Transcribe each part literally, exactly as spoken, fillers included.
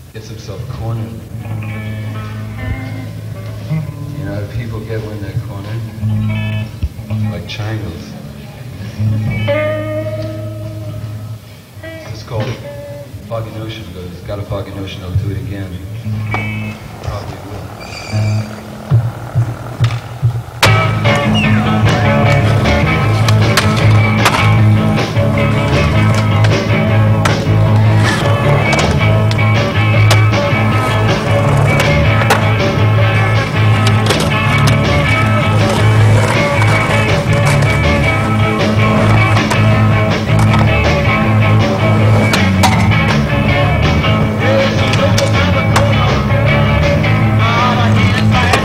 gets himself cornered. You know, people get when they're cornered, like triangles. It's called Foggy Notion, but it's got a foggy notion, I'll do it again. Probably will. Fire!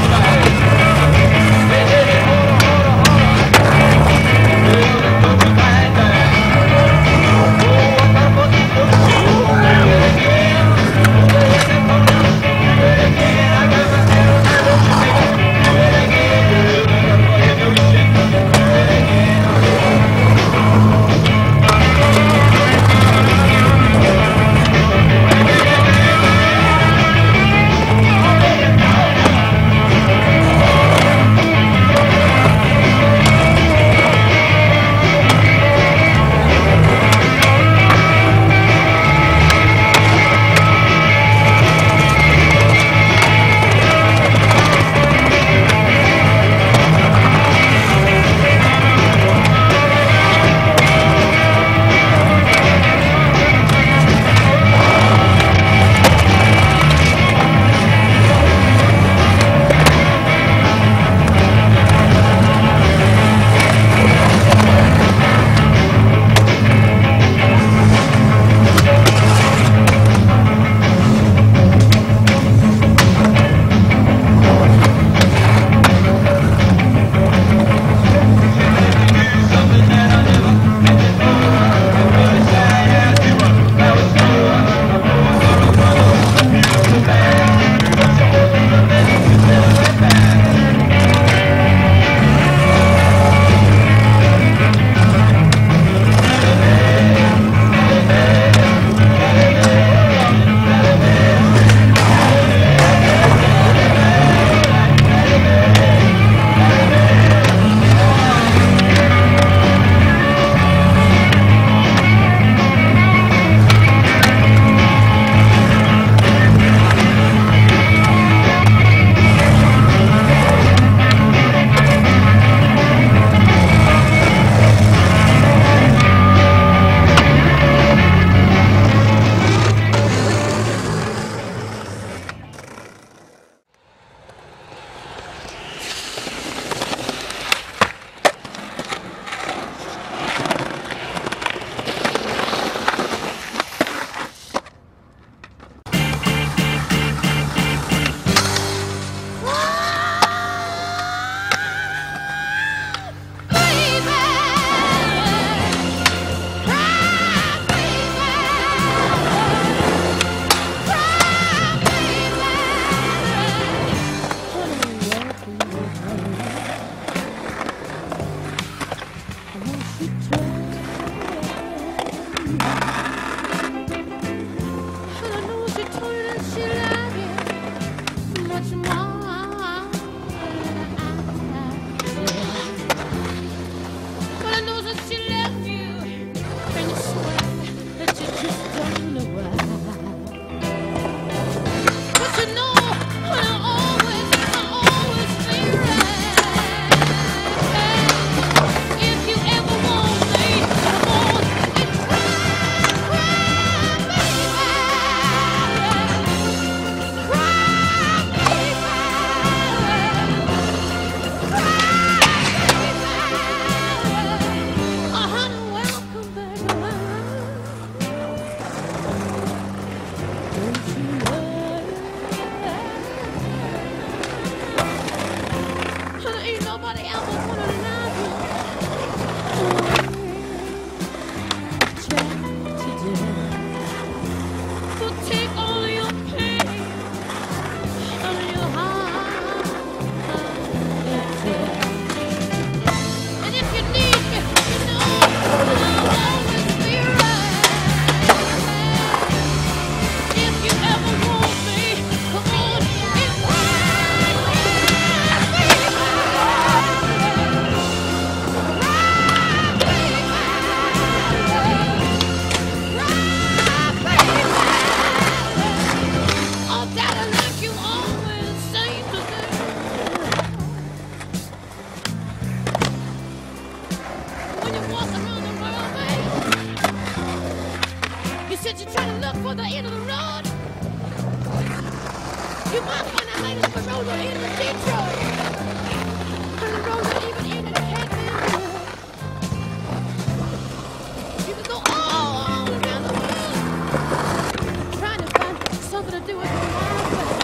look for the end of the road. You might find out later the road will end in Detroit. And the road will even end in Kathmandu. You can go all around the world trying to find something to do with your life.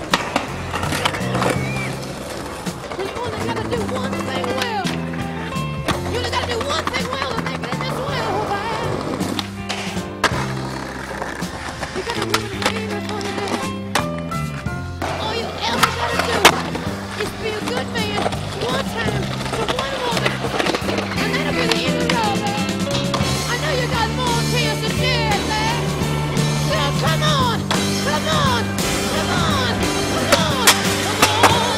But you only gotta do one thing well. You only gotta do one thing well to make it in this world, man. You gotta do it very for the day. All you ever gotta do is be a good man one time to one woman. And that'll be the end of the road, man. I know you got more tears to shed, man. So come on, come on, come on, come on, come on.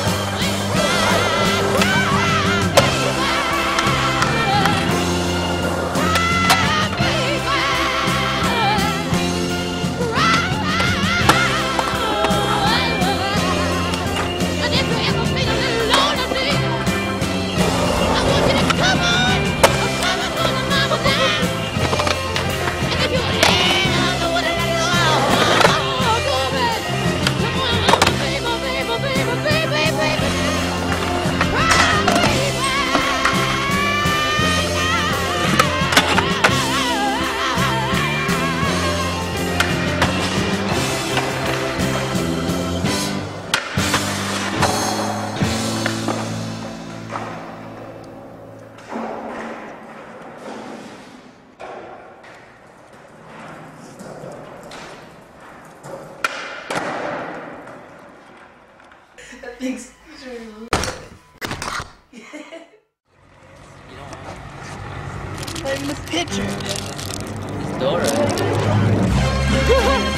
And if you ever feel a little lonely, I want you to come on, come on, come on, mama down. And if you ever want to let go, come on, come on, baby, baby, baby, baby, baby. That thing's really I'm the picture. It's Dora.